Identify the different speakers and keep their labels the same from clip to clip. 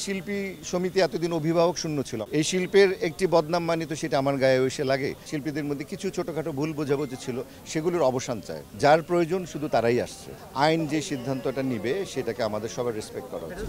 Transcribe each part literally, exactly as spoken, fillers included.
Speaker 1: শিল্পী সমিতি এতদিন অভিভাবক শূন্য ছিল। এই শিল্পের একটি বদনাম মানিত সেটা আমার গায়ে এসে লাগে। শিল্পীদের মধ্যে কিছু ছোটখাটো ভুল বোঝাবুঝি ছিল, সেগুলোর অবসান চায়। যার প্রয়োজন শুধু তারাই আসছে। আইন যে সিদ্ধান্তটা নিবে সেটাকে আমাদের সবার রেসপেক্ট করা উচিত।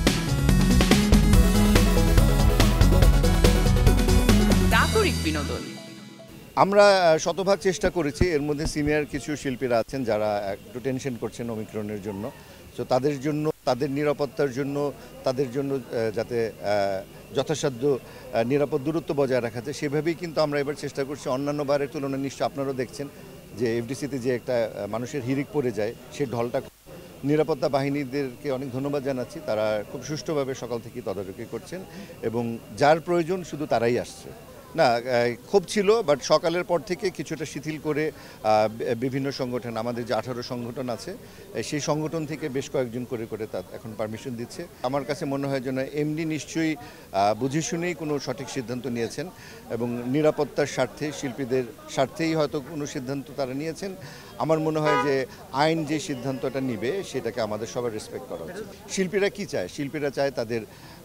Speaker 2: নাগরিক বিনোদন
Speaker 1: আমরা শতভাগ চেষ্টা করেছি। এর মধ্যে সিনিয়র কিছু শিল্পীরা আছেন যারা একটু টেনশন করছেন ওমিক্রনের জন্য। তো তাদের জন্য, তাদের নিরাপত্তার জন্য, তাদের জন্য যাতে যথাসাধ্য নিরাপদ দূরত্ব বজায় রাখা যায় সেভাবেই কিন্তু আমরা এবার চেষ্টা করছি। অন্যান্য বারের তুলনায় নিশ্চয় আপনারাও দেখছেন যে এফডিসিতে যে একটা মানুষের হিরিক পড়ে যায়, সেই ঢলটা নিরাপত্তা বাহিনীদেরকে অনেক ধন্যবাদ জানাচ্ছি। তারা খুব সুষ্ঠুভাবে সকাল থেকে তদারকি করছেন এবং যার প্রয়োজন শুধু তারাই আসছে। না, খুব ছিল, বাট সকালের পর থেকে কিছুটা শিথিল করে বিভিন্ন সংগঠন, আমাদের যে আঠারো সংগঠন আছে সেই সংগঠন থেকে বেশ কয়েকজন করে করে তা এখন পারমিশন দিচ্ছে। আমার কাছে মনে হয় যেন এমডি নিশ্চয়ই বুঝে শুনেই কোনো সঠিক সিদ্ধান্ত নিয়েছেন এবং নিরাপত্তার স্বার্থে, শিল্পীদের স্বার্থেই হয়তো কোনো সিদ্ধান্ত তারা নিয়েছেন। আমার মনে হয় যে আইন যে সিদ্ধান্তটা নিবে সেটাকে আমাদের সবার রেসপেক্ট করা উচিত। শিল্পীরা কি চায়? শিল্পীরা চায় তাদের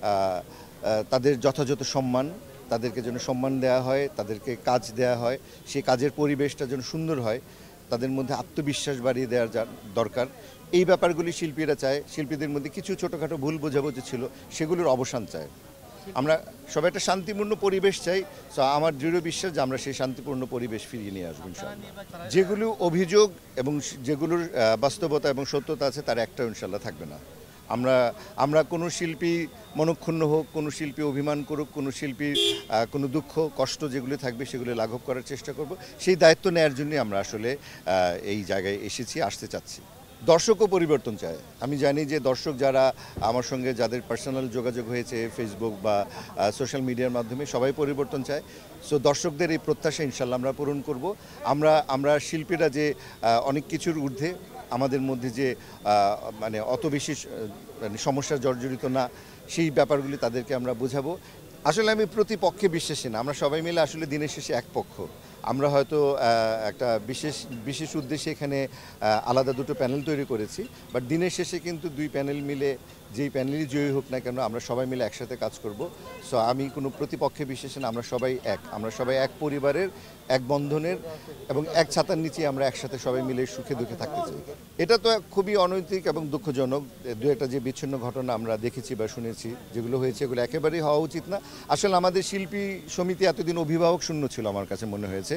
Speaker 1: তাদের যথাযথ সম্মান, তাদেরকে যেন সম্মান দেওয়া হয়, তাদেরকে কাজ দেওয়া হয়, সেই কাজের পরিবেশটা যেন সুন্দর হয়, তাদের মধ্যে আত্মবিশ্বাস বাড়িয়ে দেওয়ার দরকার। এই ব্যাপারগুলি শিল্পীরা চায়। শিল্পীদের মধ্যে কিছু ছোটোখাটো ভুল বোঝাবুঝি ছিল, সেগুলোর অবসান চায়। আমরা সবাই একটা শান্তিপূর্ণ পরিবেশ চাই। সো আমার দৃঢ় বিশ্বাস যে আমরা সেই শান্তিপূর্ণ পরিবেশ ফিরিয়ে নিয়ে আসবো ইনশাআল্লাহ। যেগুলো অভিযোগ এবং যেগুলোর বাস্তবতা এবং সত্যতা আছে তার একটাও ইনশাআল্লাহ থাকবে না। আমরা আমরা কোনো শিল্পী মনক্ষুণ্ণ হোক, কোনো শিল্পী অভিমান করুক, কোনো শিল্পীর কোনো দুঃখ কষ্ট যেগুলো থাকবে সেগুলো লাঘব করার চেষ্টা করব। সেই দায়িত্ব নেওয়ার জন্যই আমরা আসলে এই জায়গায় এসেছি, আসতে চাচ্ছি। দর্শকও পরিবর্তন চায়। আমি জানি যে দর্শক যারা আমার সঙ্গে, যাদের পার্সোনাল যোগাযোগ হয়েছে ফেসবুক বা সোশ্যাল মিডিয়ার মাধ্যমে, সবাই পরিবর্তন চায়। সো দর্শকদের এই প্রত্যাশা ইনশাল্লাহ আমরা পূরণ করব। আমরা আমরা শিল্পীরা যে অনেক কিছুর ঊর্ধ্বে, আমাদের মধ্যে যে মানে অত বেশি মানে সমস্যা জর্জরিত না, সেই ব্যাপারগুলি তাদেরকে আমরা বোঝাবো। আসলে আমি প্রতিপক্ষে বিশ্বাসী না, আমরা সবাই মিলে আসলে দিনের শেষে এক পক্ষ। আমরা হয়তো একটা বিশেষ বিশেষ উদ্দেশ্যে এখানে আলাদা দুটো প্যানেল তৈরি করেছি, বাট দিনের শেষে কিন্তু দুই প্যানেল মিলে, যেই প্যানেলই জয়ী হোক না কেন, আমরা সবাই মিলে একসাথে কাজ করব। সো আমি কোনো প্রতিপক্ষে বিশ্বাসী না, আমরা সবাই এক, আমরা সবাই এক পরিবারের, এক বন্ধনের এবং এক ছাতার নিচে আমরা একসাথে সবাই মিলে সুখে দুঃখে থাকতে চাই। এটা তো খুবই অনৈতিক এবং দুঃখজনক। দু একটা যে বিচ্ছিন্ন ঘটনা আমরা দেখেছি বা শুনেছি, যেগুলো হয়েছে, এগুলো একেবারেই হওয়া উচিত না। আসলে আমাদের শিল্পী সমিতি এতদিন অভিভাবক শূন্য ছিল আমার কাছে মনে হয়েছে।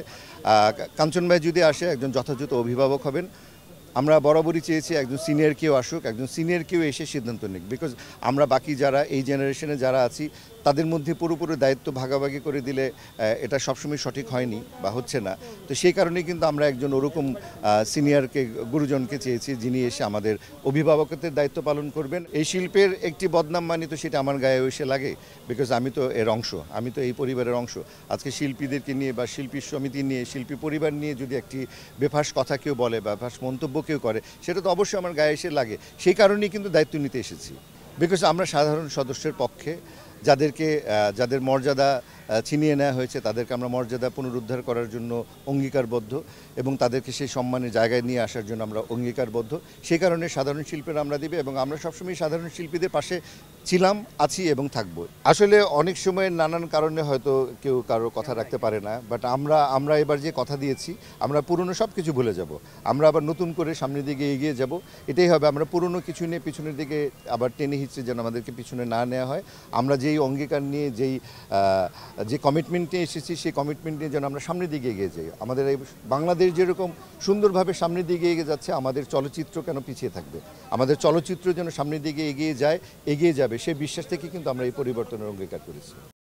Speaker 1: কাঞ্চন ভাই যদি আসে, একজন যথাযথ অভিভাবক হবেন। আমরা বরাবরই চেয়েছি একজন সিনিয়র কেউ আসুক, একজন সিনিয়র কেউ এসে সিদ্ধান্ত নিক। বিকজ আমরা বাকি যারা এই জেনারেশনে যারা আছি তাদের মধ্যে পুরোপুরি দায়িত্ব ভাগাভাগি করে দিলে এটা সবসময় সঠিক হয়নি বা হচ্ছে না। তো সেই কারণেই কিন্তু আমরা একজন ওরকম সিনিয়রকে, গুরুজনকে চেয়েছি, যিনি এসে আমাদের অভিভাবকত্বের দায়িত্ব পালন করবেন। এই শিল্পের একটি বদনাম মানিত সেটা আমার গায়ে এসে লাগে, বিকজ আমি তো এর অংশ, আমি তো এই পরিবারের অংশ। আজকে শিল্পীদেরকে নিয়ে বা শিল্পী সমিতি নিয়ে, শিল্পী পরিবার নিয়ে যদি একটি বেফাস কথা কেউ বলে বা বেফাস মন্তব্য কেউ করে, সেটা তো অবশ্যই আমার গায়ে এসে লাগে। সেই কারণেই কিন্তু দায়িত্ব নিতে এসেছি, বিকজ আমরা সাধারণ সদস্যের পক্ষে, যাদেরকে যাদের মর্যাদা ছিনিয়ে নেওয়া হয়েছে তাদেরকে আমরা মর্যাদা পুনরুদ্ধার করার জন্য অঙ্গীকারবদ্ধ এবং তাদেরকে সেই সম্মানের জায়গায় নিয়ে আসার জন্য আমরা অঙ্গীকারবদ্ধ। সেই কারণে সাধারণ শিল্পীরা আমরা দিবে এবং আমরা সবসময় সাধারণ শিল্পীদের পাশে ছিলাম, আছি এবং থাকবো। আসলে অনেক সময় নানান কারণে হয়তো কেউ কারো কথা রাখতে পারে না, বাট আমরা আমরা এবার যে কথা দিয়েছি, আমরা পুরনো সব কিছু ভুলে যাব। আমরা আবার নতুন করে সামনের দিকে এগিয়ে যাব। এটাই হবে। আমরা পুরনো কিছু নিয়ে পিছনের দিকে আবার টেনে হিচড়ে যেন আমাদেরকে পিছনে না নেওয়া হয়। আমরা যেই অঙ্গীকার নিয়ে, যেই যে কমিটমেন্ট নিয়ে এসেছি, সেই কমিটমেন্ট নিয়ে যেন আমরা সামনের দিকে এগিয়ে যাই। আমাদের এই বাংলাদেশ যেরকম সুন্দরভাবে সামনের দিকে এগিয়ে যাচ্ছে, আমাদের চলচ্চিত্র কেন পিছিয়ে থাকবে? আমাদের চলচ্চিত্র যেন সামনের দিকে এগিয়ে যায়, এগিয়ে যাবে, সেই বিশ্বাস থেকে কিন্তু আমরা এই পরিবর্তনের অঙ্গীকার করেছি।